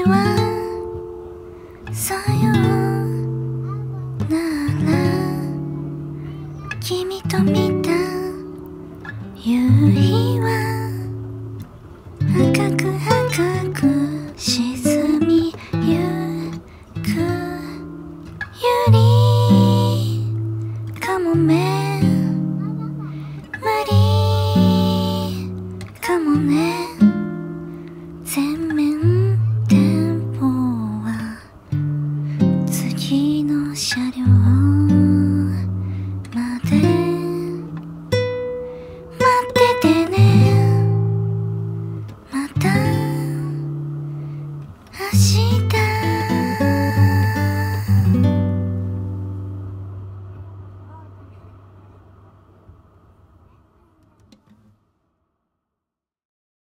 はさよなら君と見た夕日は赤く赤く沈みゆくゆりかもめ無理かもね